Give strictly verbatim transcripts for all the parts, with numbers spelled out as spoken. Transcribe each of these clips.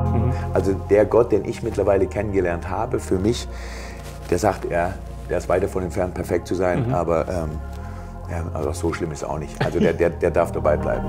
Mhm. Also der Gott, den ich mittlerweile kennengelernt habe, für mich, der sagt, er, der ist weit davon entfernt, perfekt zu sein, mhm. aber ähm, ja, also so schlimm ist es auch nicht. Also der, der, der darf dabei bleiben.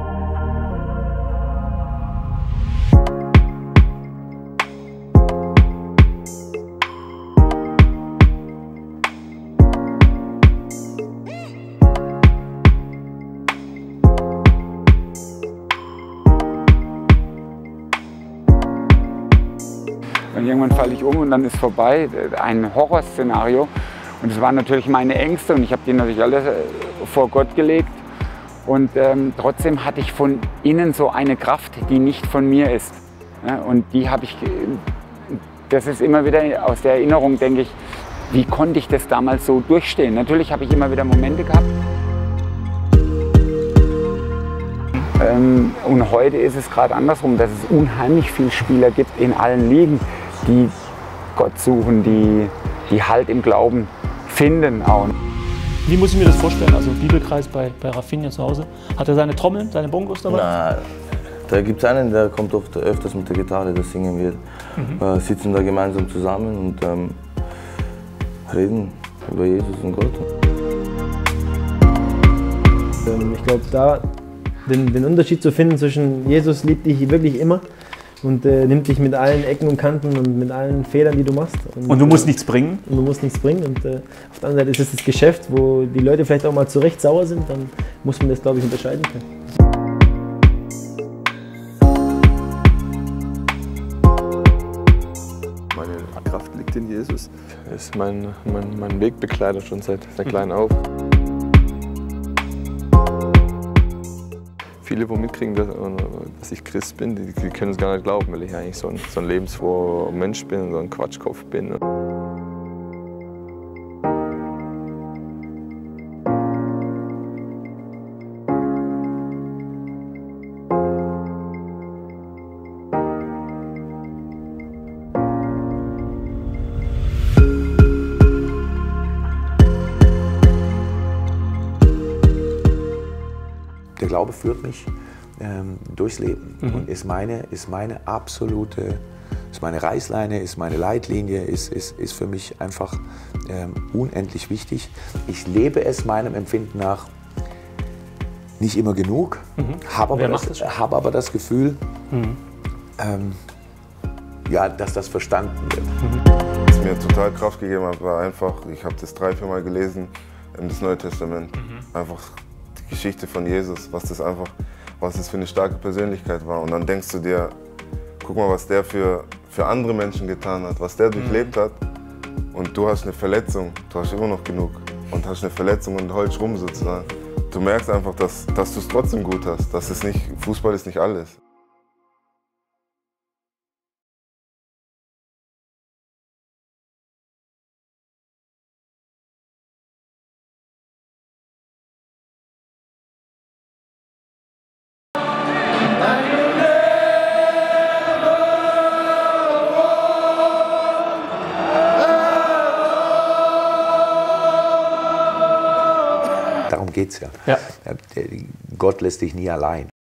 Und irgendwann falle ich um und dann ist vorbei, ein Horrorszenario. Und es waren natürlich meine Ängste und ich habe die natürlich alle vor Gott gelegt. Und ähm, trotzdem hatte ich von innen so eine Kraft, die nicht von mir ist. Ja, und die habe ich, das ist immer wieder aus der Erinnerung, denke ich, wie konnte ich das damals so durchstehen? Natürlich habe ich immer wieder Momente gehabt. Ähm, und heute ist es gerade andersrum, dass es unheimlich viele Spieler gibt in allen Ligen, die Gott suchen, die, die Halt im Glauben finden auch. Wie muss ich mir das vorstellen? Also Bibelkreis bei, bei Rafinha zu Hause. Hat er seine Trommeln, seine Bongos dabei? Na, da gibt es einen, der kommt oft öfters mit der Gitarre, das singen wir. Mhm. Äh, sitzen da gemeinsam zusammen und ähm, reden über Jesus und Gott. Ähm, ich glaube, da den, den Unterschied zu finden zwischen Jesus liebt dich wirklich immer und äh, nimmt dich mit allen Ecken und Kanten und mit allen Fehlern, die du machst. Und, und du musst äh, nichts bringen? Und du musst nichts bringen. Und äh, auf der anderen Seite ist es das Geschäft, wo die Leute vielleicht auch mal zu Recht sauer sind, dann muss man das, glaube ich, unterscheiden können. Meine Kraft liegt in Jesus. Er ist mein, mein, mein Wegbegleiter schon seit, seit klein auf. Viele, die mitkriegen, dass, dass ich Christ bin, die, die können es gar nicht glauben, weil ich eigentlich so ein, so ein lebensfroher Mensch bin, so ein Quatschkopf bin. Der Glaube führt mich ähm, durchs Leben mhm. und ist meine, ist meine absolute, ist meine Reißleine, ist meine Leitlinie, ist, ist, ist für mich einfach ähm, unendlich wichtig. Ich lebe es meinem Empfinden nach nicht immer genug, mhm. habe aber, das, hab aber das Gefühl, mhm. ähm, ja, dass das verstanden wird. Mhm. Was mir total Kraft gegeben hat, war einfach, ich habe das drei, vier Mal gelesen, das Neue Testament. Mhm. Einfach die Geschichte von Jesus, was das einfach, was das für eine starke Persönlichkeit war. Und dann denkst du dir, guck mal, was der für, für andere Menschen getan hat, was der durchlebt hat. Und du hast eine Verletzung, du hast immer noch genug und hast eine Verletzung und heulst rum sozusagen. Du merkst einfach, dass, dass du es trotzdem gut hast, dass es nicht, Fußball ist nicht alles. Darum geht es ja. ja. Gott lässt dich nie allein.